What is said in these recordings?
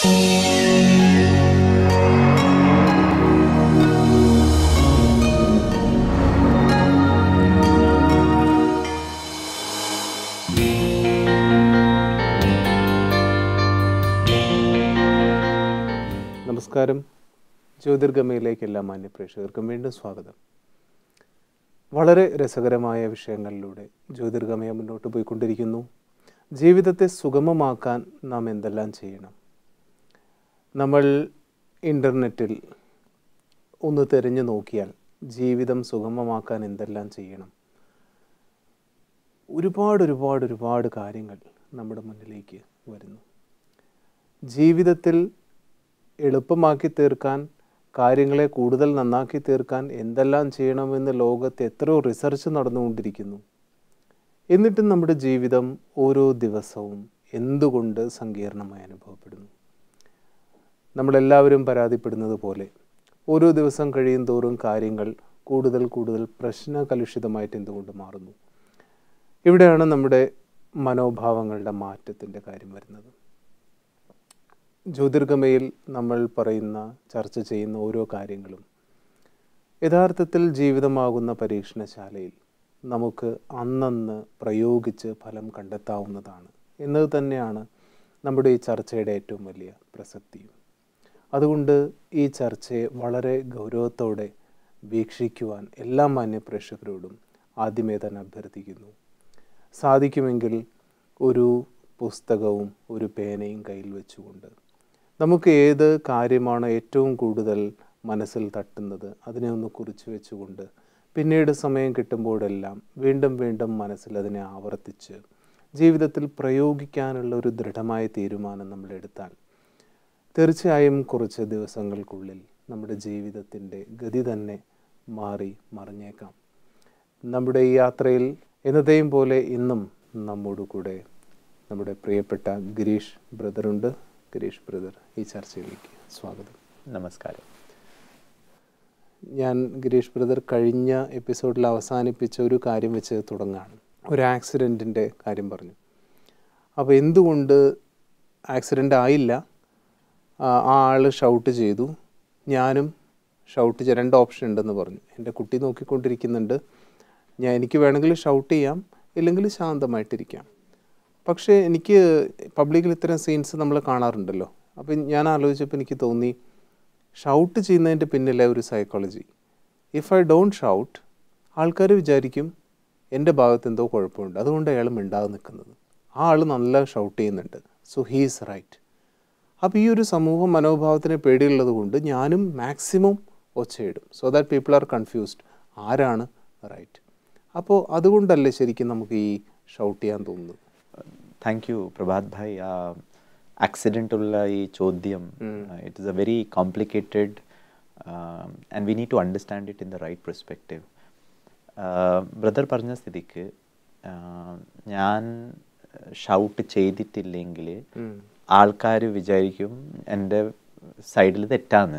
നമസ്കാരം. ജ്യോതിർഗമയിലേക്ക് എല്ലാ മാന്യ പ്രേക്ഷകർക്കും വീണ്ടും സ്വാഗതം. വളരെ രസകരമായ വിഷയങ്ങളിലൂടെ ജ്യോതിർഗമയ മുന്നോട്ട് പോയിക്കൊണ്ടിരിക്കുന്നു. ജീവിതത്തെ സുഗമമാക്കാൻ നാം എന്തെല്ലാം ചെയ്യണം? നമ്മൾ ഇൻ്റർനെറ്റിൽ ഒന്ന് തിരഞ്ഞു നോക്കിയാൽ ജീവിതം സുഗമമാക്കാൻ എന്തെല്ലാം ചെയ്യണം? ഒരുപാട് കാര്യങ്ങൾ നമ്മുടെ മുന്നിലേക്ക് വരുന്നു. ജീവിതത്തിൽ എളുപ്പമാക്കി തീർക്കാൻ, കാര്യങ്ങളെ കൂടുതൽ നന്നാക്കി തീർക്കാൻ എന്തെല്ലാം ചെയ്യണമെന്ന് ലോകത്ത് എത്രയോ റിസർച്ച് നടന്നുകൊണ്ടിരിക്കുന്നു. എന്നിട്ടും നമ്മുടെ ജീവിതം ഓരോ ദിവസവും എന്തുകൊണ്ട് സങ്കീർണമായി അനുഭവപ്പെടുന്നു? നമ്മളെല്ലാവരും പരാതിപ്പെടുന്നത് പോലെ ഓരോ ദിവസം കഴിയും തോറും കാര്യങ്ങൾ കൂടുതൽ പ്രശ്നകലുഷിതമായിട്ട് എന്തുകൊണ്ട് മാറുന്നു? ഇവിടെയാണ് നമ്മുടെ മനോഭാവങ്ങളുടെ മാറ്റത്തിൻ്റെ കാര്യം വരുന്നത്. ജ്യോതിർഗമയിൽ നമ്മൾ ചർച്ച ചെയ്യുന്ന ഓരോ കാര്യങ്ങളും യഥാർത്ഥത്തിൽ ജീവിതമാകുന്ന പരീക്ഷണശാലയിൽ നമുക്ക് അന്നന്ന് പ്രയോഗിച്ച് ഫലം കണ്ടെത്താവുന്നതാണ് എന്നത് തന്നെയാണ് നമ്മുടെ ഈ ചർച്ചയുടെ ഏറ്റവും വലിയ പ്രസക്തിയും. അതുകൊണ്ട് ഈ ചർച്ചയെ വളരെ ഗൗരവത്തോടെ വീക്ഷിക്കുവാൻ എല്ലാ മാന്യപ്രേക്ഷകരോടും ആദ്യമേ തന്നെ അഭ്യർത്ഥിക്കുന്നു. സാധിക്കുമെങ്കിൽ ഒരു പുസ്തകവും ഒരു പേനയും കയ്യിൽ വെച്ചുകൊണ്ട് നമുക്ക് ഏത് കാര്യമാണ് ഏറ്റവും കൂടുതൽ മനസ്സിൽ തട്ടുന്നത് അതിനെ ഒന്ന് കുറിച്ച് വെച്ചുകൊണ്ട് പിന്നീട് സമയം കിട്ടുമ്പോഴെല്ലാം വീണ്ടും മനസ്സിൽ അതിനെ ആവർത്തിച്ച് ജീവിതത്തിൽ പ്രയോഗിക്കാനുള്ള ഒരു ദൃഢമായ തീരുമാനം നമ്മൾ എടുത്താൽ തീർച്ചയായും കുറച്ച് ദിവസങ്ങൾക്കുള്ളിൽ നമ്മുടെ ജീവിതത്തിൻ്റെ ഗതി തന്നെ മറിഞ്ഞേക്കാം. നമ്മുടെ ഈ യാത്രയിൽ എന്നത്തെയും പോലെ ഇന്നും നമ്മോട് കൂടെ നമ്മുടെ പ്രിയപ്പെട്ട ഗിരീഷ് ബ്രദറുണ്ട്. ഗിരീഷ് ബ്രദർ, ഈ ചർച്ചയിലേക്ക് സ്വാഗതം. നമസ്കാരം. ഞാൻ ഗിരീഷ് ബ്രദർ കഴിഞ്ഞ എപ്പിസോഡിൽ അവസാനിപ്പിച്ച ഒരു കാര്യം വെച്ച് തുടങ്ങാണ്. ഒരു ആക്സിഡൻറ്റിൻ്റെ കാര്യം പറഞ്ഞു. അപ്പോൾ എന്തുകൊണ്ട് ആക്സിഡൻ്റ് ആയില്ല? ആ ആൾ ഷൗട്ട് ചെയ്തു, ഞാനും ഷൗട്ട് ചെയ്യാൻ 2 ഓപ്ഷൻ ഉണ്ടെന്ന് പറഞ്ഞു. എൻ്റെ കുട്ടി നോക്കിക്കൊണ്ടിരിക്കുന്നുണ്ട്. എനിക്ക് വേണമെങ്കിൽ ഷൗട്ട് ചെയ്യാം, ഇല്ലെങ്കിൽ ശാന്തമായിട്ടിരിക്കാം. പക്ഷേ എനിക്ക് പബ്ലിക്കിൽ ഇത്തരം സീൻസ് നമ്മൾ കാണാറുണ്ടല്ലോ. അപ്പം ഞാൻ ആലോചിച്ചപ്പോൾ എനിക്ക് തോന്നി, ഷൗട്ട് ചെയ്യുന്നതിൻ്റെ പിന്നിലെ ഒരു psychology. If I don't shout, ആൾക്കാർ വിചാരിക്കും എൻ്റെ ഭാഗത്ത് എന്തോ കുഴപ്പമുണ്ട്, അതുകൊണ്ട് അയാൾ മിണ്ടാതെ നിൽക്കുന്നത്. ആ ആൾ നല്ല ഷൗട്ട് ചെയ്യുന്നുണ്ട്, സോ ഹീ ഈസ് റൈറ്റ്. അപ്പോൾ ഈ ഒരു സമൂഹ മനോഭാവത്തിന് പേടിയുള്ളത് കൊണ്ട് ഞാനും മാക്സിമം ഒച്ചയിടും, so that people are confused, ആരാണ് റൈറ്റ്. അപ്പോൾ അതുകൊണ്ടല്ലേ ശരിക്കും നമുക്ക് ഈ ഷൗട്ട് ചെയ്യാൻ തോന്നുന്നത്? താങ്ക് യു പ്രഭാത് ഭായ്. ആക്സിഡൻ്റുള്ള ഈ ചോദ്യം, it is a very complicated and we need to understand it in the right perspective. Brother പറഞ്ഞ സ്ഥിതിക്ക് ഞാൻ ഷൗട്ട് ചെയ്തിട്ടില്ലെങ്കിൽ ആൾക്കാർ വിചാരിക്കും എൻ്റെ സൈഡിൽ തെറ്റാന്ന്.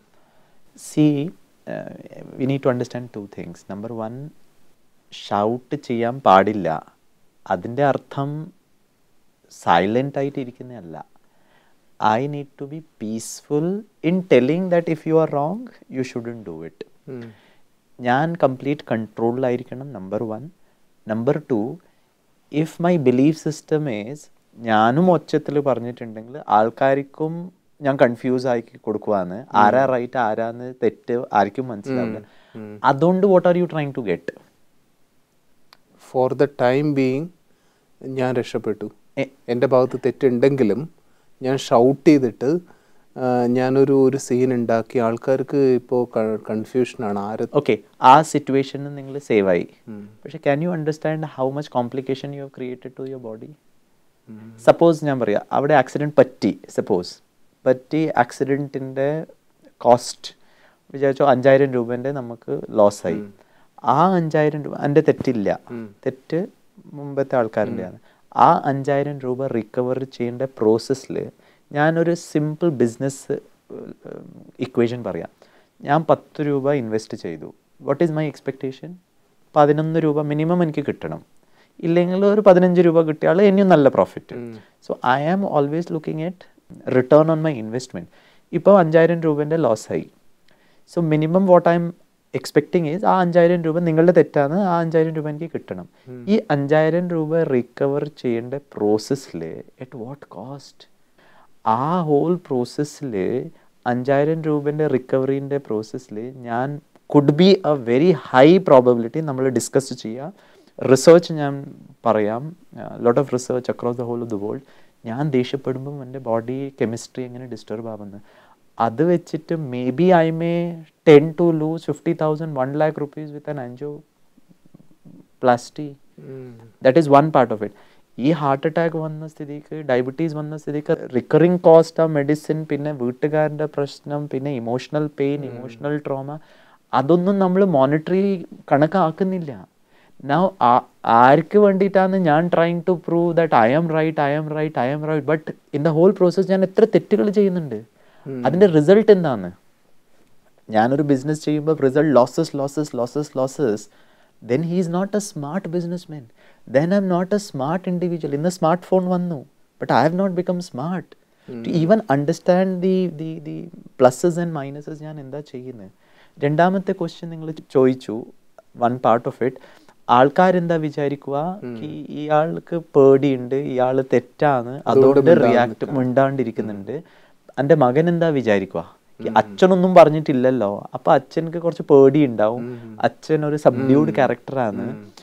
We need to understand 2 things. Number 1, shout ചെയ്യാൻ പാടില്ല. അതിൻ്റെ അർത്ഥം സൈലൻ്റ് ആയിട്ട് ഇരിക്കുന്നതല്ല. I need to be peaceful in telling that if you are wrong you shouldn't do it. ഞാൻ കംപ്ലീറ്റ് കൺട്രോളിലായിരിക്കണം, number 1. Number 2, if my belief system is ഞാനും ഒച്ചത്തിൽ പറഞ്ഞിട്ടുണ്ടെങ്കിൽ ആൾക്കാർക്കും ഞാൻ കൺഫ്യൂസ് ആക്കി കൊടുക്കുവാന്ന്, ആരാ റൈറ്റ് ആരാന്ന് തെറ്റ് ആർക്കും മനസ്സിലാവില്ല. അതുകൊണ്ട് what are you trying to get? For the time being ഞാൻ രക്ഷപ്പെട്ടു. എൻ്റെ ഭാഗത്ത് തെറ്റുണ്ടെങ്കിലും ഞാൻ ഷൗട്ട് ചെയ്തിട്ട് ഞാനൊരു സീൻ ഉണ്ടാക്കി ആൾക്കാർക്ക് ഇപ്പോൾ കൺഫ്യൂഷനാണ് ആര്. ഓക്കെ, ആ സിറ്റുവേഷനിൽ നിങ്ങൾ സേവ് ആയി. പക്ഷെ can you understand how much complication you have created to your body? Suppose ഞാൻ പറയാം, അവിടെ ആക്സിഡൻറ്റ് പറ്റി ആക്സിഡൻറ്റിൻ്റെ കോസ്റ്റ് വിചാരിച്ചോ 5000 രൂപേൻ്റെ നമുക്ക് ലോസായി. ആ 5000 രൂപ എൻ്റെ തെറ്റില്ല, തെറ്റ് മുമ്പത്തെ ആൾക്കാരുടെയാണ്. ആ 5000 രൂപ റിക്കവർ ചെയ്യേണ്ട പ്രോസസ്സിൽ ഞാനൊരു സിമ്പിൾ ബിസിനസ് ഇക്വേഷൻ പറയാം. ഞാൻ 10 രൂപ ഇൻവെസ്റ്റ് ചെയ്തു. What is my expectation? 11 രൂപ മിനിമം എനിക്ക് കിട്ടണം. ഇല്ലെങ്കിൽ ഒരു 15 രൂപ കിട്ടിയാൽ ഇനിയും നല്ല profit. So I am always looking at return on my investment. ഇപ്പോൾ 5000 രൂപേൻ്റെ ലോസായി. So minimum what I am expecting is ആ 5000 രൂപ നിങ്ങളുടെ തെറ്റാണ്, ആ 5000 രൂപ എനിക്ക് കിട്ടണം. ഈ 5000 രൂപ റിക്കവർ ചെയ്യേണ്ട പ്രോസസ്സിൽ അറ്റ് വാട്ട് കോസ്റ്റ്? ആ ഹോൾ പ്രോസസ്സിൽ 5000 രൂപേൻ്റെ റിക്കവറീൻ്റെ പ്രോസസ്സിൽ ഞാൻ could be a very high probability നമ്മൾ ഡിസ്കസ് ചെയ്യാം. റിസർച്ച് ഞാൻ പറയാം, lot of research across the whole of the world. ഞാൻ ദേഷ്യപ്പെടുമ്പം എൻ്റെ ബോഡി കെമിസ്ട്രി എങ്ങനെ ഡിസ്റ്റർബ് ആവുന്നത്, അത് വെച്ചിട്ട് maybe I may tend to lose 50,000, 1 lakh rupees with an angioplasty. That is one part of it. ഈ ഹാർട്ട് അറ്റാക്ക് വന്ന സ്ഥിതിക്ക്, ഡയബറ്റീസ് വന്ന സ്ഥിതിക്ക് റിക്കറിങ് കോസ്റ്റ് ഓഫ് മെഡിസിൻ, പിന്നെ വീട്ടുകാരുടെ പ്രശ്നം, പിന്നെ ഇമോഷണൽ പെയിൻ, ഇമോഷണൽ ട്രോമ, അതൊന്നും നമ്മൾ മോണിറ്ററി കണക്കാക്കുന്നില്ല. Now ആർക്ക് വേണ്ടിയിട്ടാണ് ഞാൻ trying to prove that I am right, but in the whole process ഞാൻ എത്ര തെറ്റുകൾ ചെയ്യുന്നുണ്ട്. അതിൻ്റെ റിസൾട്ട് എന്താണ്? ഞാനൊരു ബിസിനസ് ചെയ്യുമ്പോൾ result losses, then he is not a smart businessman, then I'm not a smart individual. ഇന്ന് സ്മാർട്ട് ഫോൺ വന്നു, but I have not become smart to even understand the pluses and minuses. ഞാൻ എന്താ ചെയ്യുന്നത്? രണ്ടാമത്തെ question നിങ്ങൾ ചോദിച്ചു, one part of it, ആൾക്കാരെന്താ വിചാരിക്കുക, ഇയാൾക്ക് പേടിയുണ്ട്, ഇയാൾ തെറ്റാണ്, അതുകൊണ്ട് റിയാക്ട് മിണ്ടാണ്ടിരിക്കുന്നുണ്ട്. എൻ്റെ മകൻ എന്താ വിചാരിക്കുക, അച്ഛനൊന്നും പറഞ്ഞിട്ടില്ലല്ലോ, അപ്പൊ അച്ഛനക്ക് കുറച്ച് പേടി ഉണ്ടാവും, അച്ഛൻ ഒരു സബ്ഡ്യൂഡ് ക്യാരക്ടറാണ്.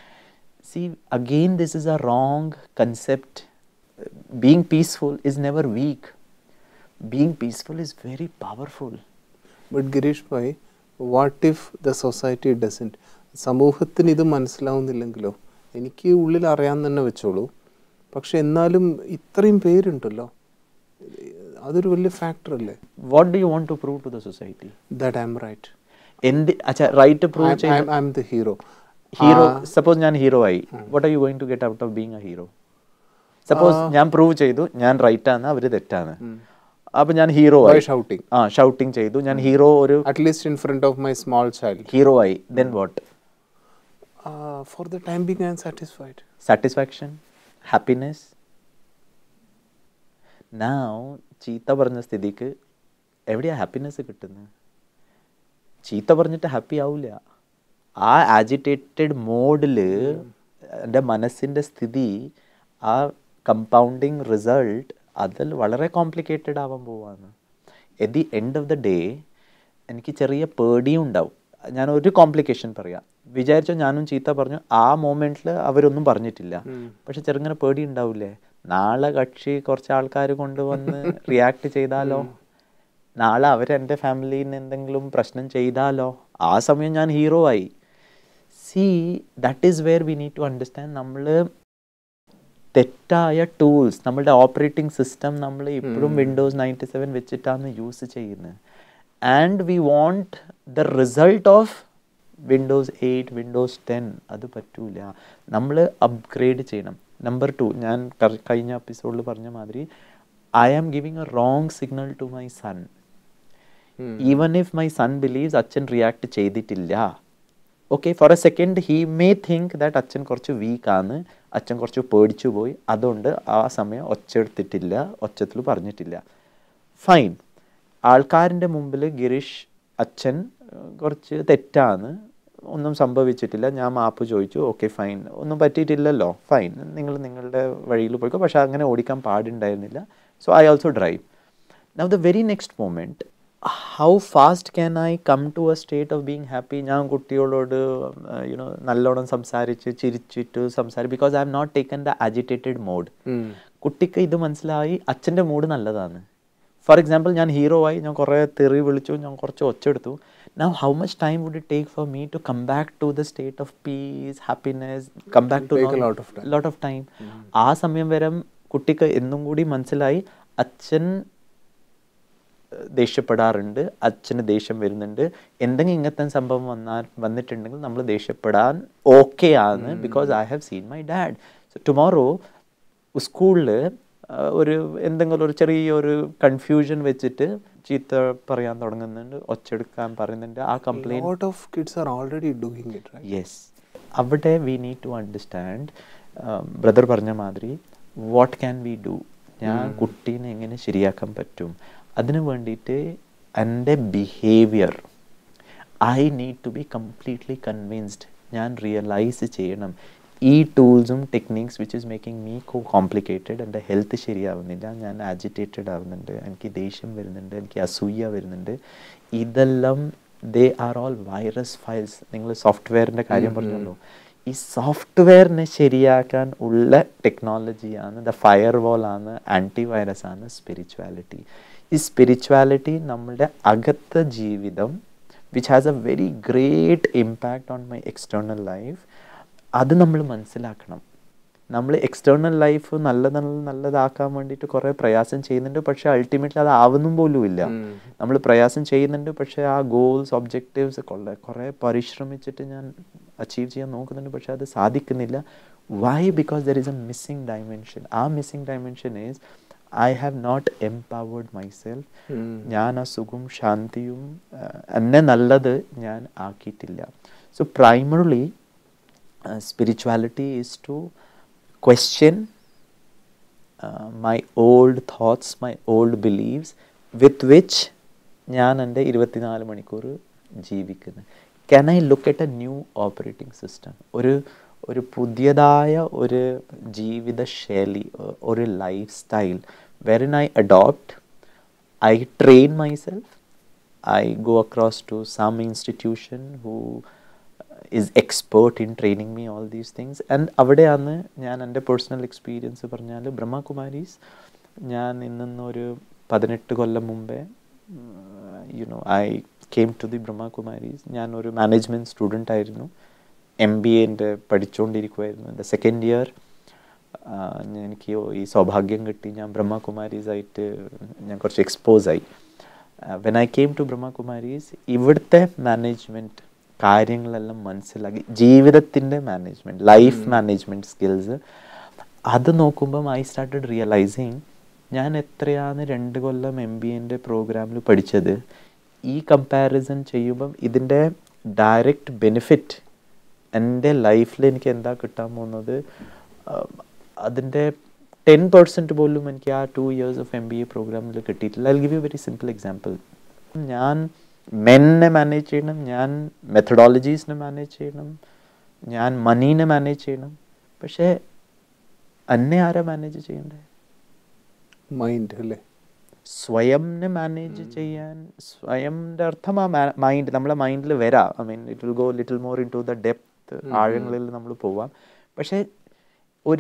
See again this is a wrong concept. Being peaceful is never weak. Being peaceful is very powerful. But Girish ഭായ്, what if the society doesn't? സമൂഹത്തിന് ഇത് മനസ്സിലാവുന്നില്ലെങ്കിലോ? എനിക്ക് ഉള്ളിൽ അറിയാൻ തന്നെ വെച്ചോളൂ, പക്ഷെ എന്നാലും ഇത്രയും പേരുണ്ടല്ലോ, അതൊരു വലിയ ഫാക്ടർ അല്ലേ? What do you want to prove to the society? That I am right. Right prove ചെയ്യാൻ I am the hero. Suppose ഞാൻ ഹീറോ ആയി, what are you going to get out of being a hero? Suppose ഞാൻ prove ചെയ്തു ഞാൻ right ആണ്, അവര് തെറ്റാണ്, അപ്പൊ ഞാൻ ഹീറോ ആയി, ഷൗട്ടിങ് ചെയ്തു, ഞാൻ ഹീറോ, ഒരു at least in front of my small child hero ആയി. Then what? For the time being I am satisfied. Satisfaction, happiness. Now ചീത്ത പറഞ്ഞ സ്ഥിതിക്ക് എവിടെയാ ഹാപ്പിനെസ് കിട്ടുന്നത്? ചീത്ത പറഞ്ഞിട്ട് ഹാപ്പി ആവില്ല. ആ ആജിറ്റേറ്റഡ് മോഡിൽ എൻ്റെ മനസ്സിൻ്റെ സ്ഥിതി, ആ കമ്പൗണ്ടിങ് റിസൾട്ട്, അതിൽ വളരെ കോംപ്ലിക്കേറ്റഡ് ആവാൻ പോവാണ്. At the end of the day എനിക്ക് ചെറിയ പേടിയും ഉണ്ടാവും. ഞാനൊരു കോംപ്ലിക്കേഷൻ പറയാം. വിചാരിച്ചോ ഞാനും ചീത്ത പറഞ്ഞു, ആ മൊമെന്റിൽ അവരൊന്നും പറഞ്ഞിട്ടില്ല, പക്ഷെ ചെറുങ്ങനെ പേടി ഉണ്ടാവില്ലേ? നാളെ കക്ഷി കുറച്ച് ആൾക്കാർ കൊണ്ടുവന്ന് റിയാക്ട് ചെയ്താലോ, നാളെ അവരെൻ്റെ ഫാമിലിയിൽ നിന്ന് എന്തെങ്കിലും പ്രശ്നം ചെയ്താലോ, ആ സമയം ഞാൻ ഹീറോ ആയി. See that is where we need to understand. നമ്മൾ തെറ്റായ ടൂൾസ്, നമ്മളുടെ ഓപ്പറേറ്റിംഗ് സിസ്റ്റം നമ്മൾ ഇപ്പോഴും വിൻഡോസ് 97 വെച്ചിട്ടാണ് യൂസ് ചെയ്യുന്നത്. And we want the result of Windows 8, Windows 10. അത് പറ്റൂല. നമ്മൾ അപ്ഗ്രേഡ് ചെയ്യണം. നമ്പർ 2, ഞാൻ കഴിഞ്ഞ എപ്പിസോഡിൽ പറഞ്ഞ മാതിരി, I am giving a wrong signal to my son. Even if my son believes അച്ഛൻ റിയാക്ട് ചെയ്തിട്ടില്ല, okay, for a second he may think that അച്ഛൻ കുറച്ച് വീക്കാണ്, അച്ഛൻ കുറച്ച് പേടിച്ചു പോയി, അതുകൊണ്ട് ആ സമയം ഒച്ചെടുത്തിട്ടില്ല, ഒച്ചത്തിൽ പറഞ്ഞിട്ടില്ല. ഫൈൻ. ആൾക്കാരിൻ്റെ മുമ്പിൽ ഗിരീഷ് അച്ഛൻ കുറച്ച് തെറ്റാണ്, ഒന്നും സംഭവിച്ചിട്ടില്ല, ഞാൻ മാപ്പ് ചോദിച്ചു, ഓക്കെ ഫൈൻ, ഒന്നും പറ്റിയിട്ടില്ലല്ലോ, ഫൈൻ, നിങ്ങൾ നിങ്ങളുടെ വഴിയിൽ പോയിക്കോ, പക്ഷെ അങ്ങനെ ഓടിക്കാൻ പാടുണ്ടായിരുന്നില്ല, so I also drive. Now the very next moment, how fast can I come to a state of being happy? ഞാൻ കുട്ടികളോട് നല്ലോണം സംസാരിച്ച് ചിരിച്ചിട്ട് because I have not taken the agitated mode. കുട്ടിക്ക് ഇത് മനസ്സിലായി, അച്ഛൻ്റെ മൂഡ് നല്ലതാണ്. ഫോർ എക്സാമ്പിൾ, ഞാൻ ഹീറോ ആയി, ഞാൻ കുറേ തെറി വിളിച്ചു, ഞാൻ കുറച്ച് ഒച്ചെടുത്തു. Now how much time would it take for me to come back to the state of peace, happiness, come back to lot of time. ആ സമയം വരെ കുട്ടിക്ക് എന്നും കൂടി മനസ്സിലായി, അച്ഛൻ ദേഷ്യപ്പെടാറുണ്ട്, അച്ഛന് ദേഷ്യം വരുന്നുണ്ട്, എന്തെങ്കിലും ഇങ്ങനത്തെ സംഭവം വന്നിട്ടുണ്ടെങ്കിൽ നമ്മൾ ദേഷ്യപ്പെടാൻ ഓക്കെ ആണ്, because I have seen my dad. So tomorrow സ്കൂളിൽ എന്തെങ്കിലും ഒരു ചെറിയൊരു കൺഫ്യൂഷൻ വെച്ചിട്ട് ചീത്ത പറയാൻ തുടങ്ങുന്നുണ്ട്, ഒച്ചെടുക്കാൻ പറയുന്നുണ്ട്, ആ കംപ്ലൈൻറ്റ്. യെസ്, അവിടെ we need to understand, brother പറഞ്ഞ മാതിരി, വാട്ട് ക്യാൻ വി ഡു? ഞാൻ കുട്ടീനെ എങ്ങനെ ശരിയാക്കാൻ പറ്റും, അതിന് വേണ്ടിയിട്ട് എൻ്റെ behaviour I need to be completely convinced, ഞാൻ റിയലൈസ് ചെയ്യണം ഈ ടൂൾസും techniques which is making me complicated, എൻ്റെ ഹെൽത്ത് ശരിയാവുന്നില്ല, ഞാൻ ആജിറ്റേറ്റഡ് ആവുന്നുണ്ട്, എനിക്ക് ദേഷ്യം വരുന്നുണ്ട്, എനിക്ക് അസൂയ വരുന്നുണ്ട്, ഇതെല്ലാം they are all virus files. നിങ്ങൾ സോഫ്റ്റ്വെയറിൻ്റെ കാര്യം പറഞ്ഞല്ലോ, ഈ സോഫ്റ്റ്വെയറിനെ ശരിയാക്കാൻ ഉള്ള ടെക്നോളജിയാണ്, ദ ഫയർ വാളാണ്, ആൻറ്റിവൈറസ് ആണ് സ്പിരിച്വാലിറ്റി. ഈ സ്പിരിച്വാലിറ്റി നമ്മളുടെ അകത്തെ ജീവിതം which has a very great impact on my external life, അത് നമ്മൾ മനസ്സിലാക്കണം. നമ്മൾ എക്സ്റ്റേണൽ ലൈഫ് നല്ലതാക്കാൻ വേണ്ടിയിട്ട് കുറേ പ്രയാസം ചെയ്യുന്നുണ്ട്, പക്ഷേ അൾട്ടിമേറ്റ്ലി അത് ആവുന്നും പോലും ഇല്ല. നമ്മൾ പ്രയാസം ചെയ്യുന്നുണ്ട്, പക്ഷേ ആ ഗോൾസ് ഒബ്ജക്റ്റീവ്സ് കുറേ പരിശ്രമിച്ചിട്ട് ഞാൻ അച്ചീവ് ചെയ്യാൻ നോക്കുന്നുണ്ട്, പക്ഷേ അത് സാധിക്കുന്നില്ല. Why? Because there is a missing dimension. ആ missing dimension is I have not empowered myself. ഞാൻ ആ സുഖം ശാന്തിയും എന്നെ നല്ലത് ഞാൻ ആക്കിയിട്ടില്ല. So primarily spirituality is to question my old thoughts, my old beliefs with which ഞാൻ എൻ്റെ 24 മണിക്കൂർ ജീവിക്കുന്നു. Can I look at a new operating system? ഒരു പുതിയതായ ഒരു ജീവിത ശൈലി, ഒരു life style wherein I adopt, I train myself, I go across to some institution who is expert in training me all these things. And അവിടെയാണ് ഞാൻ എൻ്റെ personal experience പറഞ്ഞാൽ ബ്രഹ്മകുമാരീസ്, ഞാൻ ഇന്നൊരു 18 കൊല്ലം മുമ്പേ I came to the Brahma Kumaris. ഞാനൊരു മാനേജ്മെൻറ്റ് സ്റ്റുഡൻ്റ് ആയിരുന്നു, MBA പഠിച്ചുകൊണ്ടിരിക്കുമായിരുന്നു. എൻ്റെ സെക്കൻഡ് ഇയർ എനിക്ക് ഈ സൗഭാഗ്യം കിട്ടി, ഞാൻ ബ്രഹ്മകുമാരീസായിട്ട് ഞാൻ കുറച്ച് എക്സ്പോസായി. When I came to Brahma Kumaris, ഇവിടുത്തെ മാനേജ്മെൻറ്റ് കാര്യങ്ങളെല്ലാം മനസ്സിലാക്കി, ജീവിതത്തിൻ്റെ മാനേജ്മെൻറ്റ്, ലൈഫ് മാനേജ്മെൻറ്റ് സ്കിൽസ്, അത് നോക്കുമ്പം ഐ സ്റ്റാർട്ടഡ് റിയലൈസിങ് ഞാൻ എത്രയാണ് 2 കൊല്ലം MBA പ്രോഗ്രാമിൽ പഠിച്ചത്, ഈ കമ്പാരിസൺ ചെയ്യുമ്പം ഇതിൻ്റെ ഡയറക്റ്റ് ബെനിഫിറ്റ് എൻ്റെ ലൈഫിൽ എനിക്ക് എന്താ കിട്ടാൻ പോകുന്നത്, അതിൻ്റെ 10% പോലും എനിക്ക് ആ 2 years ഓഫ് MBA പ്രോഗ്രാമിൽ കിട്ടിയിട്ടില്ല. I give you very simple example. ഞാൻ മെന്നെ മാനേജ് ചെയ്യണം, ഞാൻ മെത്തഡോളജീസിനെ മാനേജ് ചെയ്യണം, ഞാൻ മനീനെ മാനേജ് ചെയ്യണം, പക്ഷേ എന്നെ ആരാ മാനേജ് ചെയ്യണ്ടേ? മൈൻഡ് അല്ലേ? സ്വയംനെ മാനേജ് ചെയ്യാൻ, സ്വയംൻ്റെ അർത്ഥം ആ മൈൻഡ്, നമ്മളെ മൈൻഡിൽ വരാം. I mean it will go little more into the depth, ആഴങ്ങളിൽ നമ്മൾ പോവാം. പക്ഷേ ഒരു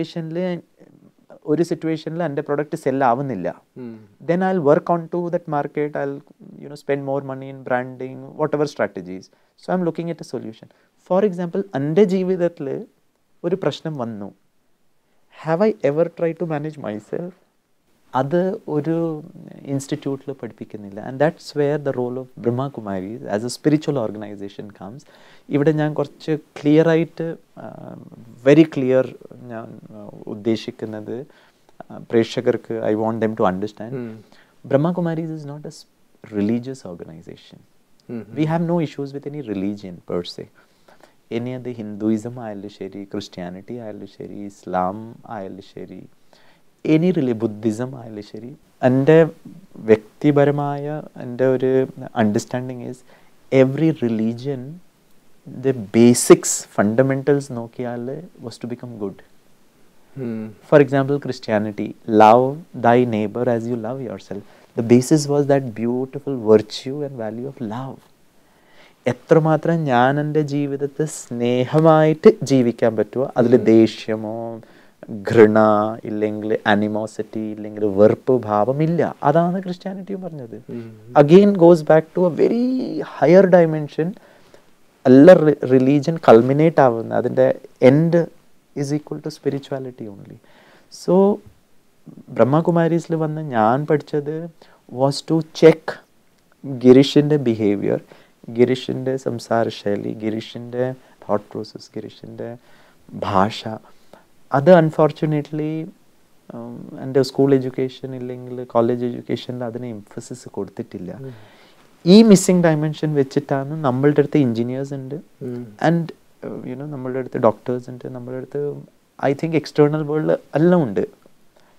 സിറ്റുവേഷനിൽ എൻ്റെ പ്രൊഡക്റ്റ് സെല്ലാവുന്നില്ല, then I'll work on to that market, I'll spend more money in branding, whatever strategies. So I'm looking at a solution. For example, എൻ്റെ ജീവിതത്തിൽ ഒരു പ്രശ്നം വന്നു, have I ever tried to manage myself? അത് ഒരു ഇൻസ്റ്റിറ്റ്യൂട്ടിൽ പഠിപ്പിക്കുന്നില്ല. And that's where the role of Brahma Kumaris as a spiritual organisation comes. ഇവിടെ ഞാൻ കുറച്ച് ക്ലിയറായിട്ട് വെരി ക്ലിയർ ഞാൻ ഉദ്ദേശിക്കുന്നത് പ്രേക്ഷകർക്ക്, I want them to understand, Brahma Kumaris is not a religious organisation. We have no issues with any religion per se. ഇനി അത് Hinduism ആയാലും ശരി, ക്രിസ്ത്യാനിറ്റി ആയാലും ശരി, ഇസ്ലാം ആയാലും ശരി, എനി ബുദ്ധിസം ആയാലും ശരി, എൻ്റെ വ്യക്തിപരമായ എൻ്റെ ഒരു understanding is every religion the basics fundamentals നോക്കിയാൽ was to become good. For example Christianity, love thy neighbor as you love yourself. The basis was that beautiful virtue and value of love. എത്രമാത്രം ഞാൻ എൻ്റെ ജീവിതത്തിൽ സ്നേഹമായിട്ട് ജീവിക്കാൻ പറ്റുമോ, അതിൽ ദേഷ്യമോ ഘൃണ ഇല്ലെങ്കിൽ animosity ഇല്ലെങ്കിൽ വെറുപ്പ് ഭാവമില്ല. അതാണ് ക്രിസ്ത്യാനിറ്റിയും പറഞ്ഞത്. Again goes back to a very higher dimension. എല്ലാ റിലീജിയൻ കൾമിനേറ്റ് ആവുന്ന അതിൻ്റെ end is equal to spirituality only. So ബ്രഹ്മകുമാരീസിൽ വന്ന് ഞാൻ പഠിച്ചത് വാസ് ടു ചെക്ക് ഗിരീഷിൻ്റെ ബിഹേവിയർ, ഗിരീഷിൻ്റെ സംസാര ശൈലി, ഗിരീഷിൻ്റെ തോട്ട് പ്രോസസ്, ഗിരീഷിൻ്റെ ഭാഷ. അത് അൺഫോർച്ചുനേറ്റ്ലി എൻ്റെ സ്കൂൾ എഡ്യൂക്കേഷൻ ഇല്ലെങ്കിൽ കോളേജ് എഡ്യൂക്കേഷനിൽ അതിന് എംഫസിസ് കൊടുത്തിട്ടില്ല. ഈ മിസ്സിംഗ് ഡയമെൻഷൻ വെച്ചിട്ടാണ് നമ്മളുടെ അടുത്ത് എഞ്ചിനീയേഴ്സ് ഉണ്ട്, ആൻഡ് നമ്മളുടെ അടുത്ത് ഡോക്ടേഴ്സ് ഉണ്ട്, നമ്മളുടെ അടുത്ത് ഐ തിങ്ക് എക്സ്റ്റേണൽ വേൾഡ് എല്ലാം ഉണ്ട്.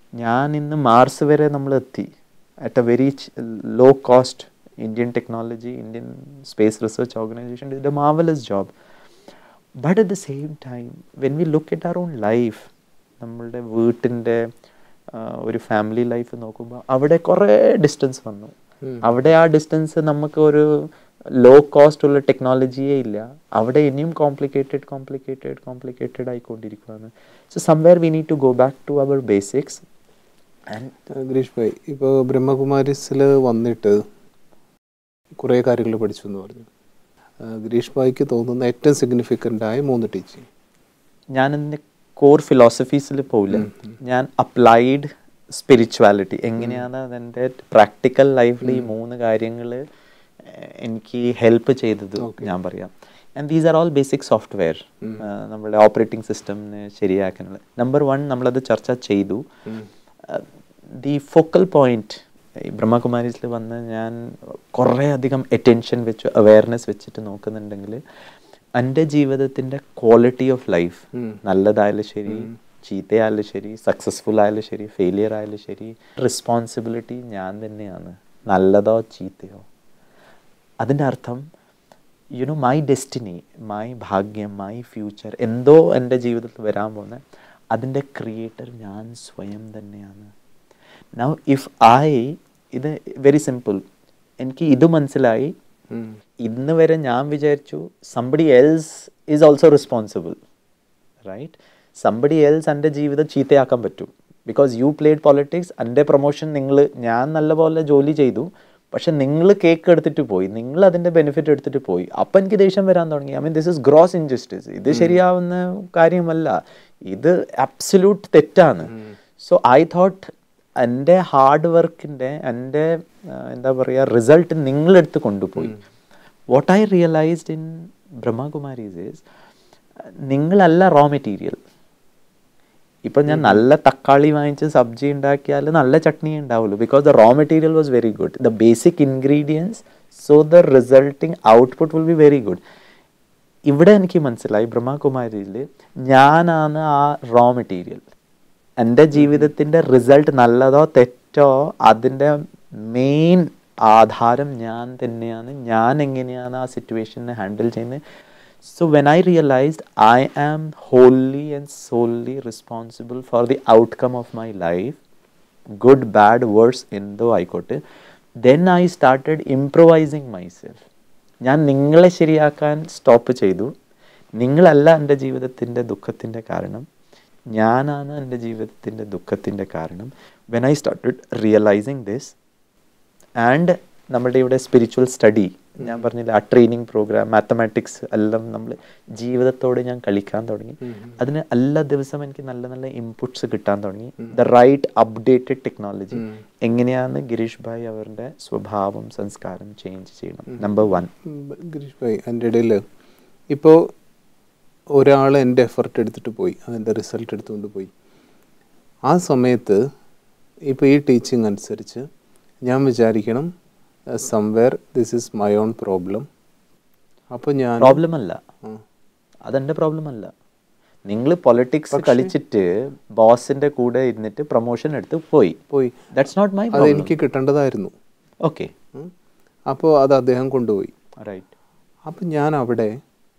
ഞാൻ ഇന്ന് മാർസ് വരെ നമ്മൾ എത്തി at a very low cost. Indian technology, Indian Space Research Organization did a marvelous job. But at the same time, when we look at our own life, നമ്മളുടെ വീട്ടിൻ്റെ ഒരു ഫാമിലി ലൈഫ് നോക്കുമ്പോൾ അവിടെ കുറേ ഡിസ്റ്റൻസ് വന്നു. അവിടെ ആ ഡിസ്റ്റൻസ് നമുക്ക് ഒരു ലോ കോസ്റ്റ് ഉള്ള ടെക്നോളജിയേ ഇല്ല. അവിടെ ഇനിയും കോംപ്ലിക്കേറ്റഡ് ആയിക്കൊണ്ടിരിക്കുകയാണ്. So somewhere we need to go back to our basics. Girish bhai, ഇപ്പോൾ ബ്രഹ്മകുമാരീസിൽ വന്നിട്ട് കുറേ കാര്യങ്ങൾ പഠിച്ചു എന്ന് പറഞ്ഞു. ഗിരീഷ് ഭായിക്ക് തോന്നുന്ന ഏറ്റവും സിഗ്നിഫിക്കൻ്റ് ആയ 3 ടീച്ചിങ്. ഞാൻ എൻ്റെ കോർ ഫിലോസഫീസിൽ പോയില്ല. ഞാൻ അപ്ലൈഡ് സ്പിരിച്വാലിറ്റി എങ്ങനെയാണ് അതെൻ്റെ പ്രാക്ടിക്കൽ ലൈഫിൽ ഈ 3 കാര്യങ്ങൾ എനിക്ക് ഹെൽപ്പ് ചെയ്തത് ഞാൻ പറയാം. And these are all basic software നമ്മുടെ ഓപ്പറേറ്റിംഗ് സിസ്റ്റമിന് ശരിയാക്കാനുള്ള. നമ്പർ 1 നമ്മളത് ചർച്ച ചെയ്തു. ദി ഫോക്കൽ പോയിന്റ് ബ്രഹ്മകുമാരീസിൽ വന്ന് ഞാൻ കുറേ അധികം അറ്റൻഷൻ വെച്ച് അവെയർനെസ് വെച്ചിട്ട് നോക്കുന്നുണ്ടെങ്കിൽ എൻ്റെ ജീവിതത്തിൻ്റെ ക്വാളിറ്റി ഓഫ് ലൈഫ്, നല്ലതായാലും ശരി ചീത്തയായാലും ശരി, സക്സസ്ഫുൾ ആയാലും ശരി ഫെയിലിയർ ആയാലും ശരി, റെസ്പോൺസിബിലിറ്റി ഞാൻ തന്നെയാണ്, നല്ലതോ ചീത്തയോ. അതിൻ്റെ അർത്ഥം my destiny, my bhagyam, my future എന്തോ എൻ്റെ ജീവിതത്തിൽ വരാൻ പോകുന്ന അതിൻ്റെ ക്രിയേറ്റർ ഞാൻ സ്വയം തന്നെയാണ്. Now if ഇത് വെരി സിമ്പിൾ, എനിക്ക് ഇത് മനസ്സിലായി. ഇന്ന് വരെ ഞാൻ വിചാരിച്ചു somebody else is also responsible, right? somebody else എൻ്റെ ജീവിതം ചീത്തയാക്കാൻ പറ്റും. ബിക്കോസ് യു പ്ലേഡ് പൊളിറ്റിക്സ്, എൻ്റെ പ്രൊമോഷൻ ഞാൻ നല്ലപോലെ ജോലി ചെയ്തു, പക്ഷെ നിങ്ങൾ കേക്ക് എടുത്തിട്ട് പോയി, നിങ്ങൾ അതിൻ്റെ ബെനിഫിറ്റ് എടുത്തിട്ട് പോയി. അപ്പം എനിക്ക് ദേഷ്യം വരാൻ തുടങ്ങി. I mean this is gross injustice. ഇത് ശരിയാവുന്ന കാര്യമല്ല, ഇത് അബ്സല്യൂട്ട് തെറ്റാണ്. സോ ഐ തോട്ട് എൻ്റെ ഹാർഡ് വർക്കിൻ്റെ എൻ്റെ എന്താ പറയുക റിസൾട്ട് നിങ്ങളെടുത്ത് കൊണ്ടുപോയി. What I realised in Brahma Kumaris is നിങ്ങളല്ല റോ മെറ്റീരിയൽ. ഇപ്പം ഞാൻ നല്ല തക്കാളി വാങ്ങിച്ച് സബ്ജി ഉണ്ടാക്കിയാൽ നല്ല ചട്നി ഉണ്ടാവുള്ളൂ. Because the raw material was very good, the basic ingredients, so the resulting output will be very good. ഇവിടെ എനിക്ക് മനസ്സിലായി ബ്രഹ്മകുമാരിയിൽ ഞാനാണ് ആ റോ മെറ്റീരിയൽ. എൻ്റെ ജീവിതത്തിൻ്റെ റിസൾട്ട് നല്ലതോ തെറ്റോ അതിൻ്റെ മെയിൻ ആധാരം ഞാൻ തന്നെയാണ്. ഞാൻ എങ്ങനെയാണ് ആ സിറ്റുവേഷനെ ഹാൻഡിൽ ചെയ്യുന്നത്. So when I realized I am wholly and solely responsible for the outcome of my life, good, bad, worse, എന്തോ ആയിക്കോട്ടെ, then I started improvising myself. ഞാൻ നിങ്ങളെ ശരിയാക്കാൻ സ്റ്റോപ്പ് ചെയ്തു. നിങ്ങളല്ല എൻ്റെ ജീവിതത്തിൻ്റെ ദുഃഖത്തിൻ്റെ കാരണം, ഞാനാണ് എൻ്റെ ജീവിതത്തിൻ്റെ ദുഃഖത്തിൻ്റെ കാരണം. when I started realizing this, and നമ്മുടെ ഇവിടെ സ്പിരിച്വൽ സ്റ്റഡി ഞാൻ പറഞ്ഞില്ല, ആ ട്രെയിനിങ് പ്രോഗ്രാം, മാത്തമാറ്റിക്സ് എല്ലാം നമ്മൾ ജീവിതത്തോട് ഞാൻ കളിക്കാൻ തുടങ്ങി. അതിന് എല്ലാ ദിവസവും എനിക്ക് നല്ല നല്ല ഇൻപുട്സ് കിട്ടാൻ തുടങ്ങി. ദ റൈറ്റ് അപ്ഡേറ്റഡ് ടെക്നോളജി എങ്ങനെയാണ് ഗിരീഷ് ഭായ് അവരുടെ സ്വഭാവം സംസ്കാരം ചേഞ്ച് ചെയ്യണം. നമ്പർ 1 ഗിരീഷ് ഭായ്, എൻ്റെ ഇടയിൽ ഇപ്പോൾ ഒരാൾ എൻ്റെ എഫർട്ട് എടുത്തിട്ട് പോയി, അതിൻ്റെ റിസൾട്ട് എടുത്തുകൊണ്ട് പോയി. ആ സമയത്ത് ഇപ്പോൾ ഈ ടീച്ചിങ് അനുസരിച്ച് ഞാൻ വിചാരിക്കണം somewhere this is my own problem. അപ്പോൾ ഞാൻ പ്രോബ്ലം അല്ല, അതെൻ്റെ പ്രോബ്ലം അല്ല. നിങ്ങൾ പൊളിറ്റിക്സ് കളിച്ചിട്ട് ബോസിന്റെ കൂടെ ഇരുന്നിട്ട് പ്രൊമോഷൻ എടുത്ത് പോയി, ദാറ്റ്സ് നോട്ട് മൈ പ്രോബ്ലം. അത് എനിക്ക് കിട്ടേണ്ടതായിരുന്നു. ഓക്കെ, അപ്പോൾ അത് അദ്ദേഹം കൊണ്ടുപോയി. റൈറ്റ്. അപ്പം ഞാൻ അവിടെ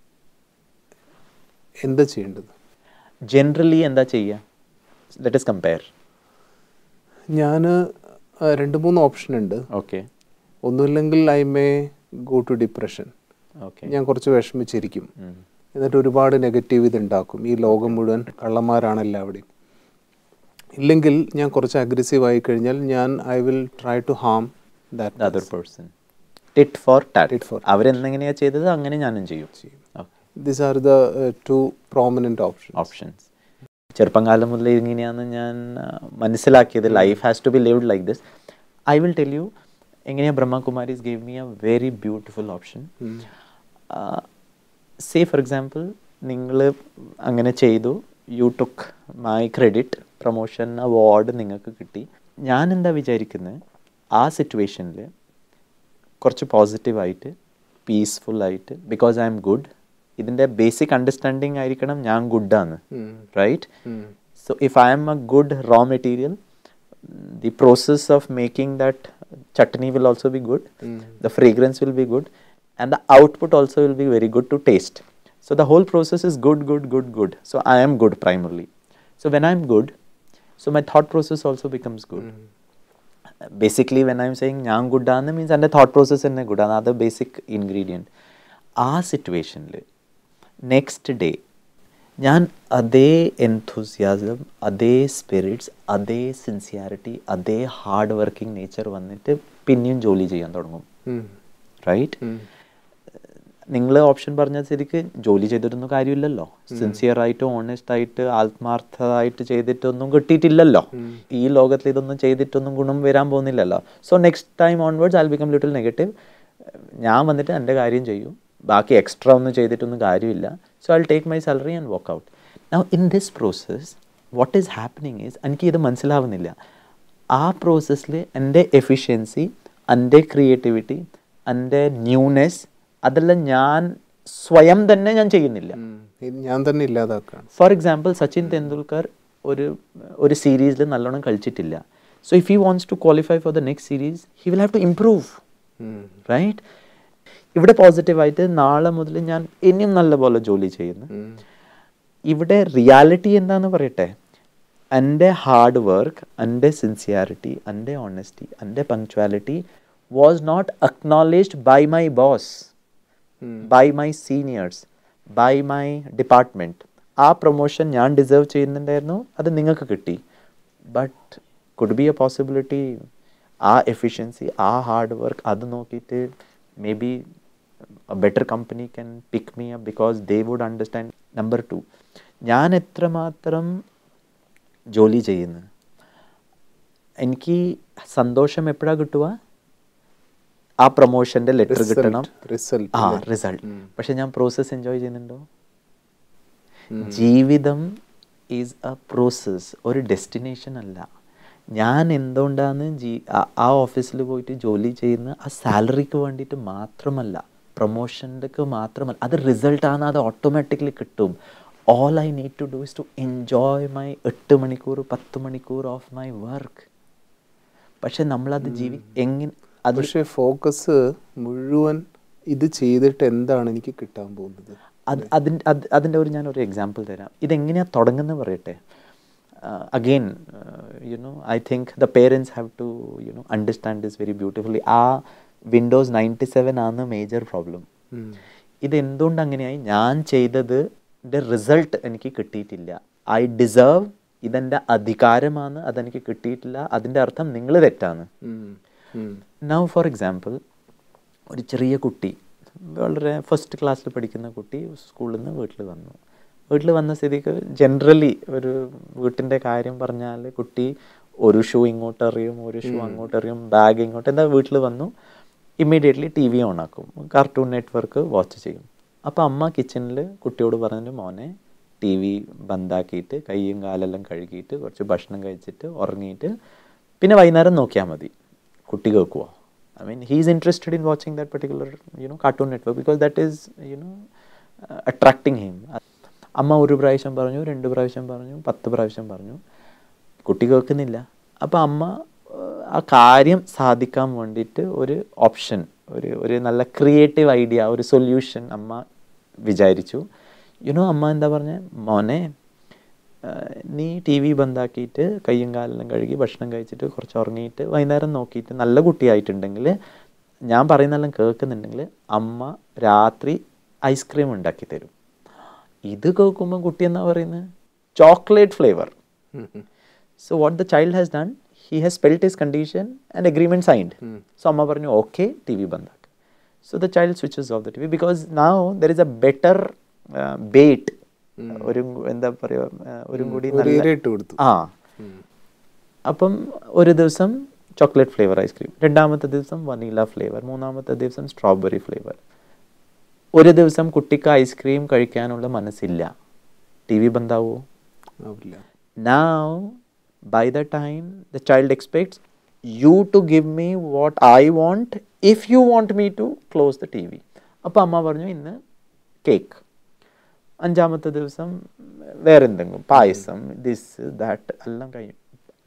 എന്താ ചെയ്യേണ്ടത്? ജനറലി എന്താ ചെയ്യുക? Let us compare. ഞാൻ 2-3 ഓപ്ഷൻ ഉണ്ട്. ഓക്കെ. ഒന്നുമില്ലെങ്കിൽ I may go to depression. ഞാൻ കുറച്ച് വിഷമിച്ചിരിക്കും, എന്നിട്ട് ഒരുപാട് നെഗറ്റീവ് ഇത് ഉണ്ടാക്കും, ഈ ലോകം മുഴുവൻ കള്ളന്മാരാണ് എല്ലാവിടെയും. ഇല്ലെങ്കിൽ ഞാൻ കുറച്ച് അഗ്രസീവ് ആയി കഴിഞ്ഞാൽ ഞാൻ I will try to harm that other person. Tit for tat. അവരെന്തെങ്ങനെയാ ചെയ്തത് അങ്ങനെ ഞാനും ചെയ്യും. These are the 2 prominent options. ചെറുപ്പം കാലം മുതലേ ഇങ്ങനെയാണ് ഞാൻ മനസ്സിലാക്കിയത്. Life has to be lived like this. I will tell you എങ്ങനെയാ Brahma Kumaris gave me a very beautiful option. Say for example, നിങ്ങൾ അങ്ങനെ ചെയ്തു, you took my credit, promotion award നിങ്ങൾക്ക് കിട്ടി. ഞാൻ എന്താ വിചാരിക്കുന്നത്, ആ സിറ്റുവേഷനിൽ കുറച്ച് പോസിറ്റീവായിട്ട് പീസ്ഫുള്ളായിട്ട്, ബിക്കോസ് ഐ എം ഗുഡ്, ഇതിൻ്റെ ബേസിക് അണ്ടർസ്റ്റാൻഡിങ് ആയിരിക്കണം ഞാൻ ഗുഡാണ്, right? So if I am a good raw material, the process of making that chutney will also be good, the fragrance will be good, and the output also will be very good to taste. So the whole process is good, good, good, good. So I am good primarily. So when I am good, so my thought process also becomes good. Basically when I am saying ഞാൻ good ആണ് means എൻ്റെ thought process തന്നെ good ആണ്. അത് basic ingredient. ആ സിറ്റുവേഷനിൽ next day ഞാൻ അതേ എൻതൂസിയാസം, അതേ സ്പിരിറ്റ്സ്, അതേ സിൻസിയാരിറ്റി, അതേ ഹാർഡ് വർക്കിംഗ് നേച്ചർ വന്നിട്ട് പിന്നെയും ജോലി ചെയ്യാൻ തുടങ്ങും. റൈറ്റ്? നിങ്ങൾ ഓപ്ഷൻ പറഞ്ഞ സ്ഥിതിക്ക് ജോലി ചെയ്തിട്ടൊന്നും കാര്യമില്ലല്ലോ. സിൻസിയറായിട്ട്, ഓണസ്റ്റ് ആയിട്ട്, ആത്മാർത്ഥമായിട്ട് ചെയ്തിട്ടൊന്നും കിട്ടിയിട്ടില്ലല്ലോ. ഈ ലോകത്തിൽ ഇതൊന്നും ചെയ്തിട്ടൊന്നും ഗുണം വരാൻ പോകുന്നില്ലല്ലോ. So next time onwards I will become little negative. ഞാൻ വന്നിട്ട് എൻ്റെ കാര്യം ചെയ്യും, ബാക്കി എക്സ്ട്രാ ഒന്നും ചെയ്തിട്ടൊന്നും കാര്യമില്ല. So I will take my salary and work out. Now in this process what is happening is, എനിക്ക് ഇത് മനസ്സിലാവുന്നില്ല. ആ പ്രോസസ്സിൽ എൻ്റെ എഫിഷ്യൻസി, എൻ്റെ ക്രിയേറ്റിവിറ്റി, എൻ്റെ ന്യൂനെസ് അതെല്ലാം ഞാൻ സ്വയം തന്നെ ഞാൻ ചെയ്യുന്നില്ല, ഞാൻ തന്നെ ഇല്ലാതാക്കുകയാണ്. ഫോർ എക്സാമ്പിൾ സച്ചിൻ തെണ്ടുൽക്കർ ഒരു സീരീസിൽ നല്ലോണം കളിച്ചിട്ടില്ല. So if he wants to qualify for the next series he will have to improve. Right? ഇവിടെ പോസിറ്റീവായിട്ട് നാളെ മുതൽ ഞാൻ ഇനിയും നല്ലപോലെ ജോലി ചെയ്യുന്നു. ഇവിടെ റിയാലിറ്റി എന്താണെന്ന് പറയട്ടെ, എൻ്റെ ഹാർഡ് വർക്ക്, എൻ്റെ സിൻസിയാരിറ്റി, എൻ്റെ ഓണസ്റ്റി, എൻ്റെ punctuality was not acknowledged by my boss, by my seniors, by my department. ആ പ്രൊമോഷൻ ഞാൻ ഡിസേർവ് ചെയ്യുന്നുണ്ടായിരുന്നു, അത് നിങ്ങൾക്ക് കിട്ടി. But could be a possibility ആ എഫിഷ്യൻസി, ആ ഹാർഡ് വർക്ക് അത് നോക്കിയിട്ട് may be a better company can pick me up because they would understand. Number 2, ഞാൻ എത്രമാത്രം ജോലി ചെയ്യുന്നു, എനിക്ക് സന്തോഷം എപ്പോഴാണ് കിട്ടുക? ആ പ്രൊമോഷൻ്റെ ലെറ്റർ കിട്ടണം, റിസൾട്ട്. പക്ഷെ ഞാൻ പ്രോസസ്സ് എൻജോയ് ചെയ്യുന്നുണ്ടോ? ജീവിതം ഈസ് എ പ്രോസസ്, ഒരു ഡെസ്റ്റിനേഷൻ അല്ല. ഞാൻ എന്തുകൊണ്ടാണ് ആ ഓഫീസിൽ പോയിട്ട് ജോലി ചെയ്യുന്ന ആ സാലറിക്ക് വേണ്ടിയിട്ട് മാത്രമല്ല, പ്രൊമോഷൻ്റെ മാത്രമല്ല, അത് റിസൾട്ടാണ്, അത് ഓട്ടോമാറ്റിക്കലി കിട്ടും. All I need to do is to enjoy my 8 മണിക്കൂർ 10 മണിക്കൂർ ഓഫ് മൈ വർക്ക്. പക്ഷെ നമ്മളത് എങ്ങനെ അത്, പക്ഷേ ഫോക്കസ് മുഴുവൻ ഇത് ചെയ്തിട്ട് എന്താണ് എനിക്ക് കിട്ടാൻ പോകുന്നത്? അതിൻ്റെ ഞാനൊരു എക്സാമ്പിൾ തരാം. ഇതെങ്ങനെയാണ് തുടങ്ങുന്നത് പറയട്ടെ. Again, I think the parents have to, understand this very beautifully. Windows 97 ആണ് മേജർ പ്രോബ്ലം. ഇതെന്തുകൊണ്ട് അങ്ങനെയായി? ഞാൻ ചെയ്തതിൻ്റെ റിസൾട്ട് എനിക്ക് കിട്ടിയിട്ടില്ല. ഐ ഡിസേർവ്, ഇതെൻ്റെ അധികാരമാണ്, അതെനിക്ക് കിട്ടിയിട്ടില്ല. അതിൻ്റെ അർത്ഥം നിങ്ങൾ തെറ്റാണ്. നൗ ഫോർ എക്സാമ്പിൾ, ഒരു ചെറിയ കുട്ടി, വളരെ ഫസ്റ്റ് ക്ലാസ്സിൽ പഠിക്കുന്ന കുട്ടി സ്കൂളിൽ നിന്ന് വീട്ടിൽ വന്ന സ്ഥിതിക്ക് ജനറലി ഒരു വീട്ടിൻ്റെ കാര്യം പറഞ്ഞാൽ കുട്ടി ഒരു ഷൂ ഇങ്ങോട്ട് എറിയും, ഒരു ഷൂ അങ്ങോട്ട് എറിയും, ബാഗ് ഇങ്ങോട്ട്, എന്താ വീട്ടിൽ വന്നു ഇമ്മീഡിയറ്റ്ലി ടി വി ഓൺ ആക്കും, കാർട്ടൂൺ നെറ്റ്വർക്ക് വാച്ച് ചെയ്യും. അപ്പോൾ അമ്മ കിച്ചണിൽ കുട്ടിയോട് പറഞ്ഞു, മോനെ ടി വി ബന്ധാക്കിയിട്ട് കൈയും കാലെല്ലാം കഴുകിയിട്ട് കുറച്ച് ഭക്ഷണം കഴിച്ചിട്ട് ഉറങ്ങിയിട്ട് പിന്നെ വൈകുന്നേരം നോക്കിയാൽ മതി. കുട്ടി കേൾക്കുമോ? I mean, he is interested in watching that particular, Cartoon Network because that is, attracting him. അമ്മ ഒരു പ്രാവശ്യം പറഞ്ഞു, 2 പ്രാവശ്യം പറഞ്ഞു, 10 പ്രാവശ്യം പറഞ്ഞു, കുട്ടി കേൾക്കുന്നില്ല. അപ്പോൾ അമ്മ ആ കാര്യം സാധിക്കാൻ വേണ്ടിയിട്ട് ഒരു ഓപ്ഷൻ, ഒരു നല്ല ക്രിയേറ്റീവ് ഐഡിയ, ഒരു സൊല്യൂഷൻ അമ്മ വിചാരിച്ചു. അമ്മ എന്താ പറഞ്ഞത്? മോനെ, നീ ടി വി ബന്ധാക്കിയിട്ട് കയ്യും കാലെല്ലാം കഴുകി ഭക്ഷണം കഴിച്ചിട്ട് കുറച്ച് ഉറങ്ങിയിട്ട് വൈകുന്നേരം നോക്കിയിട്ട് നല്ല കുട്ടിയായിട്ടുണ്ടെങ്കിൽ, ഞാൻ പറയുന്നതെല്ലാം കേൾക്കുന്നുണ്ടെങ്കിൽ അമ്മ രാത്രി ഐസ്ക്രീം ഉണ്ടാക്കി തരും. ഇത് കേൾക്കുമ്പോൾ കുട്ടി എന്നാ പറയുന്നത്? Chocolate flavour. So what the child has done, he has spelled his condition and agreement signed. So അമ്മ പറഞ്ഞു ഓക്കെ, ടി വി ബന്ധാക്ക്. So the child switches off the T V because now there is a better bait. ഒരു എന്താ പറയുക, ഒരു കൂടി അപ്പം ഒരു ദിവസം ചോക്ലേറ്റ് ഫ്ലേവർ ഐസ്ക്രീം, 2ാമത്തെ ദിവസം വനീല ഫ്ലേവർ, 3ാമത്തെ ദിവസം സ്ട്രോബെറി ഫ്ലേവർ. ഒരു ദിവസം കുട്ടിക്ക് ഐസ്ക്രീം കഴിക്കാനുള്ള മനസ്സില്ല, ടി വി ബന്ധാവോ? Now by the time the child expects you to give me what I want if you want me to close the TV. അപ്പോൾ അമ്മ പറഞ്ഞു ഇന്ന് കേക്ക്, 5ാമത്തെ ദിവസം വേറെ എന്തെങ്കിലും പായസം, ദിസ് ദാറ്റ് എല്ലാം കഴിയും.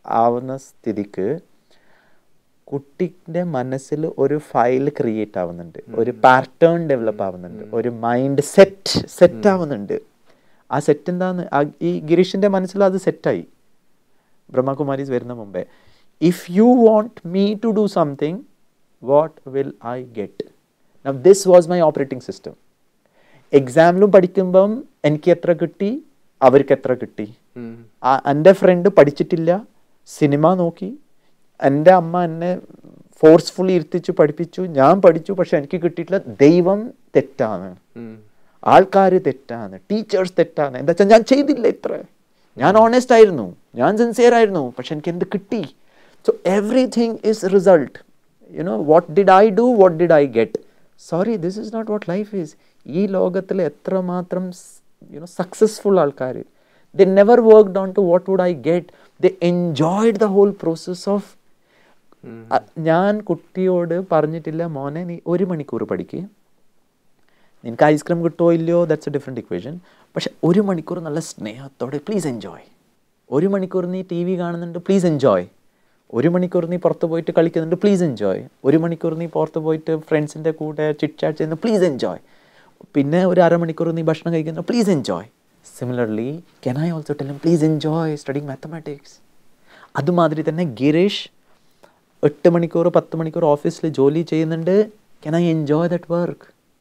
ആവുന്ന സ്ഥിതിക്ക് കുട്ടിൻ്റെ മനസ്സിൽ ഒരു ഫയൽ ക്രിയേറ്റ് ആവുന്നുണ്ട്, ഒരു പാറ്റേൺ ഡെവലപ്പ് ആവുന്നുണ്ട്, ഒരു മൈൻഡ് സെറ്റ് ആവുന്നുണ്ട്. ആ സെറ്റ് എന്താന്ന് ഈ ഗിരീഷിൻ്റെ മനസ്സിൽ അത് സെറ്റായി ബ്രഹ്മകുമാരീസ് വരുന്ന മുമ്പേ. If you want me to do something, what will I get? Now this was my operating system. എക്സാമിലും പഠിക്കുമ്പം എനിക്ക് എത്ര കിട്ടി, അവർക്ക് എത്ര കിട്ടി. എൻ്റെ ഫ്രണ്ട് പഠിച്ചിട്ടില്ല, സിനിമ നോക്കി, എൻ്റെ അമ്മ എന്നെ ഫോഴ്സ്ഫുള്ളി ഇരുത്തിച്ച് പഠിപ്പിച്ചു, ഞാൻ പഠിച്ചു, പക്ഷെ എനിക്ക് കിട്ടിയിട്ടില്ല. ദൈവം തെറ്റാണ്, ആൾക്കാർ തെറ്റാണ്, ടീച്ചേഴ്സ് തെറ്റാണ്. എന്താ വെച്ചാൽ ഞാൻ ചെയ്തില്ല ഇത്ര, ഞാൻ ഓണസ്റ്റ് ആയിരുന്നു, ഞാൻ സിൻസിയർ ആയിരുന്നു, പക്ഷെ എനിക്ക് എന്ത് കിട്ടി? So everything is result. What did I do, what did I get? Sorry, this is not what life is. ഈ ലോകത്തിൽ എത്രമാത്രം സക്സസ്ഫുൾ ആൾക്കാർ, they never worked on to what would I get. They enjoyed the whole process of. ഞാൻ കുട്ടിയോട് പറഞ്ഞിട്ടില്ല, മോനെ നീ 1 മണിക്കൂർ പഠിക്ക്, നിനക്ക് ഐസ്ക്രീം കിട്ടുമോ ഇല്ലയോ, ദാറ്റ്സ് എ ഡിഫറെൻറ്റ് ഇക്വേഷൻ. പക്ഷെ 1 മണിക്കൂർ നല്ല സ്നേഹത്തോടെ പ്ലീസ് എൻജോയ്. 1 മണിക്കൂർ നീ TV കാണുന്നുണ്ട്, പ്ലീസ് എൻജോയ്. 1 മണിക്കൂർ നീ പുറത്ത് പോയിട്ട് കളിക്കുന്നുണ്ട്, പ്ലീസ് എൻജോയ്. 1 മണിക്കൂർ നീ പുറത്ത് പോയിട്ട് ഫ്രണ്ട്സിൻ്റെ കൂടെ ചിറ്റ് ചാറ്റ് ചെയ്യുന്നു, പ്ലീസ് എൻജോയ്. പിന്നെ ഒരു 1/2 മണിക്കൂർ നീ ഭക്ഷണം കഴിക്കുന്നു, please enjoy. Similarly, can I also tell him, please enjoy studying mathematics? അതുമാതിരി തന്നെ ഗിരീഷ് 8 മണിക്കൂർ 10 മണിക്കൂർ ഓഫീസിൽ ജോലി ചെയ്യുന്നുണ്ട്, can I enjoy that work?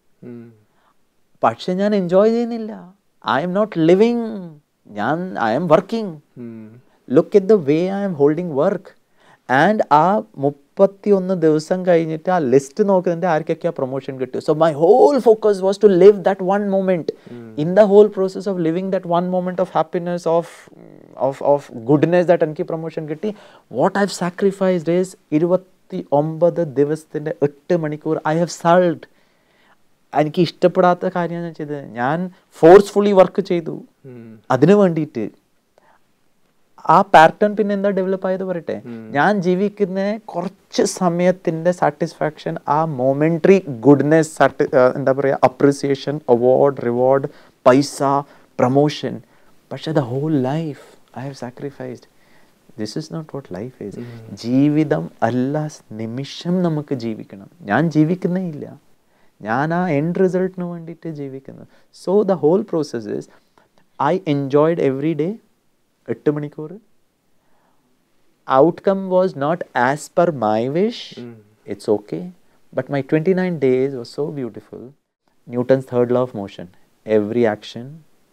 പക്ഷെ ഞാൻ എൻജോയ് ചെയ്യുന്നില്ല. I am not living, I am working. Look at the way I am holding work. And ആ 31 ദിവസം കഴിഞ്ഞിട്ട് ആ ലിസ്റ്റ് നോക്കുന്നുണ്ട് ആർക്കൊക്കെയാ പ്രൊമോഷൻ കിട്ടും. So my whole focus was to live that one moment. In the whole process of living that one moment of happiness, of goodness, that എനിക്ക് promotion കിട്ടി. What I have sacrificed is 29 ദിവസത്തിൻ്റെ 8 മണിക്കൂർ I have സൾഡ്. എനിക്ക് ഇഷ്ടപ്പെടാത്ത കാര്യമാണ് ഞാൻ ചെയ്തത്. ഞാൻ ഫോഴ്സ്ഫുള്ളി വർക്ക് ചെയ്തു അതിനു വേണ്ടിയിട്ട്. ആ പാറ്റേൺ പിന്നെ എന്താ ഡെവലപ്പ് ആയത് പറയട്ടെ. ഞാൻ ജീവിക്കുന്ന കുറച്ച് സമയത്തിൻ്റെ സാറ്റിസ്ഫാക്ഷൻ, ആ മൊമെൻ്ററി ഗുഡ്നെസ്, എന്താ പറയുക, അപ്രിസിയേഷൻ, അവാർഡ്, റിവാർഡ്, പൈസ, പ്രൊമോഷൻ. പക്ഷെ the whole life I have sacrificed. This is not what life is. ജീവിതം എല്ലാ നിമിഷം നമുക്ക് ജീവിക്കണം. ഞാൻ ജീവിക്കുന്നേ ഇല്ല, ഞാൻ ആ എൻഡ് റിസൾട്ടിന് വേണ്ടിയിട്ട് ജീവിക്കുന്നു. So the whole process is I enjoyed every day 8 മണിക്കൂർ. Outcome was not as per my wish. It's okay. But my 29 days was so beautiful. Newton's third law of motion. Every action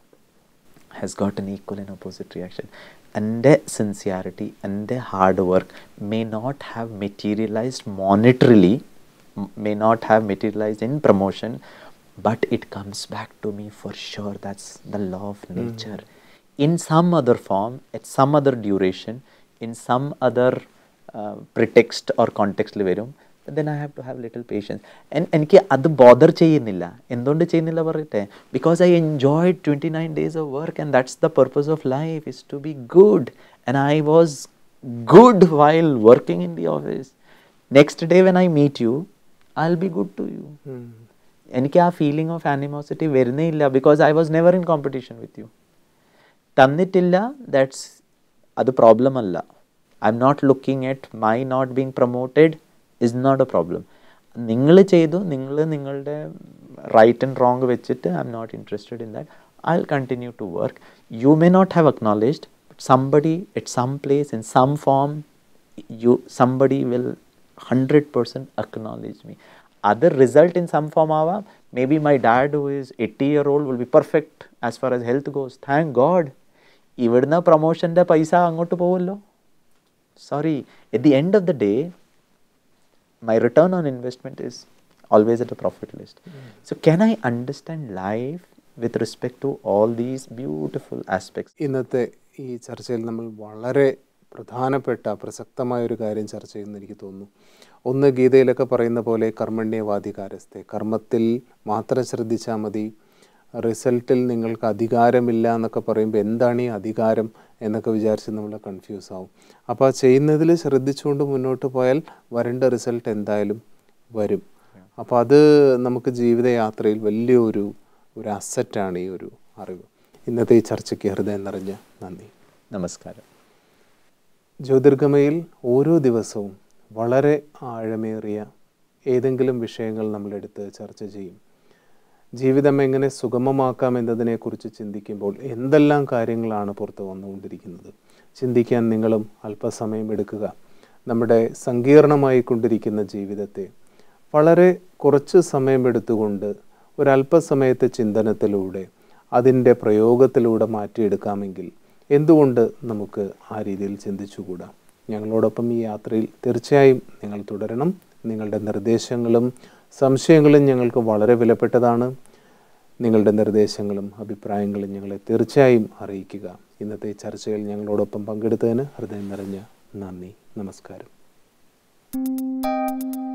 has got an equal and opposite reaction. And sincerity and hard work may not have materialized monetarily, may not have materialized in promotion, but it comes back to me for sure. That's the law of nature. In some other form, at some other duration, in some other pretext or context വരും. Then I have to have little patience. And എനിക്ക് അത് bother ചെയ്യുന്നില്ല. എന്തുകൊണ്ട് ചെയ്യുന്നില്ല പറയട്ടെ? Because I enjoyed 29 days of work, and that's the purpose of life, is to be good. And I was good while working in the office. Next day when I meet you, I'll be good to you. എനിക്ക് ആ feeling of ആനിമോസിറ്റി വരുന്നേ ഇല്ല. Because I was never in competition with you. തന്നിട്ടില്ല, that's അത് problem അല്ല. I am not looking at my not being promoted is not a problem. നിങ്ങൾ ചെയ്തു, നിങ്ങളുടെ റൈറ്റ് ആൻഡ് റോങ് വെച്ചിട്ട് I am not interested in that. I will continue to work. You may not have acknowledged, but somebody at some place in some form, somebody will 100% acknowledge me. Other result in some form ആവാം. Maybe my dad who is 80-year-old will be perfect as far as health goes. Thank God. ഇവിടുന്ന് പ്രൊമോഷൻ്റെ പൈസ അങ്ങോട്ട് പോകുമല്ലോ. Sorry, at the end of the day, my return on investment is always at a profit list. So can I understand life with respect to all these beautiful aspects? ഇന്നത്തെ ഈ ചർച്ചയിൽ നമ്മൾ വളരെ പ്രധാനപ്പെട്ട പ്രസക്തമായൊരു കാര്യം ചർച്ച ചെയ്യുമെന്ന് എനിക്ക് തോന്നുന്നു. ഒന്ന്, ഗീതയിലൊക്കെ പറയുന്ന പോലെ കർമ്മണ്യവാധികാരസ്ഥെ, കർമ്മത്തിൽ മാത്രം ശ്രദ്ധിച്ചാൽ മതി, റിസൾട്ടിൽ നിങ്ങൾക്ക് അധികാരമില്ല എന്നൊക്കെ പറയുമ്പോൾ എന്താണ് ഈ അധികാരം എന്നൊക്കെ വിചാരിച്ച് നമ്മൾ കൺഫ്യൂസ് ആവും. അപ്പോൾ ആ ചെയ്യുന്നതിൽ ശ്രദ്ധിച്ചുകൊണ്ട് മുന്നോട്ട് പോയാൽ വരേണ്ട റിസൾട്ട് എന്തായാലും വരും. അപ്പോൾ അത് നമുക്ക് ജീവിതയാത്രയിൽ വലിയൊരു അസറ്റാണ് ഈ ഒരു അറിവ്. ഇന്നത്തെ ഈ ചർച്ചയ്ക്ക് ഹൃദയം നിറഞ്ഞ നന്ദി. നമസ്കാരം. ജ്യോതിർഗമയിൽ ഓരോ ദിവസവും വളരെ ആഴമേറിയ ഏതെങ്കിലും വിഷയങ്ങൾ നമ്മളെടുത്ത് ചർച്ച ചെയ്യും. ജീവിതം എങ്ങനെ സുഗമമാക്കാം എന്നതിനെക്കുറിച്ച് ചിന്തിക്കുമ്പോൾ എന്തെല്ലാം കാര്യങ്ങളാണ് പുറത്ത് വന്നുകൊണ്ടിരിക്കുന്നത്. ചിന്തിക്കാൻ നിങ്ങളും അല്പസമയം എടുക്കുക. നമ്മുടെ സങ്കീർണമായി കൊണ്ടിരിക്കുന്ന ജീവിതത്തെ വളരെ കുറച്ച് സമയമെടുത്തുകൊണ്ട് ഒരല്പസമയത്തെ ചിന്തനത്തിലൂടെ അതിൻ്റെ പ്രയോഗത്തിലൂടെ മാറ്റിയെടുക്കാമെങ്കിൽ എന്തുകൊണ്ട് നമുക്ക് ആ രീതിയിൽ ചിന്തിച്ചുകൂടാ? ഞങ്ങളോടൊപ്പം ഈ യാത്രയിൽ തീർച്ചയായും നിങ്ങൾ തുടരണം. നിങ്ങളുടെ നിർദ്ദേശങ്ങളും സംശയങ്ങളും ഞങ്ങൾക്ക് വളരെ വിലപ്പെട്ടതാണ്. നിങ്ങളുടെ നിർദ്ദേശങ്ങളും അഭിപ്രായങ്ങളും ഞങ്ങളെ തീർച്ചയായും അറിയിക്കുക. ഇന്നത്തെ ചർച്ചയിൽ ഞങ്ങളോടൊപ്പം പങ്കെടുത്തതിന് ഹൃദയം നിറഞ്ഞ നന്ദി. നമസ്കാരം.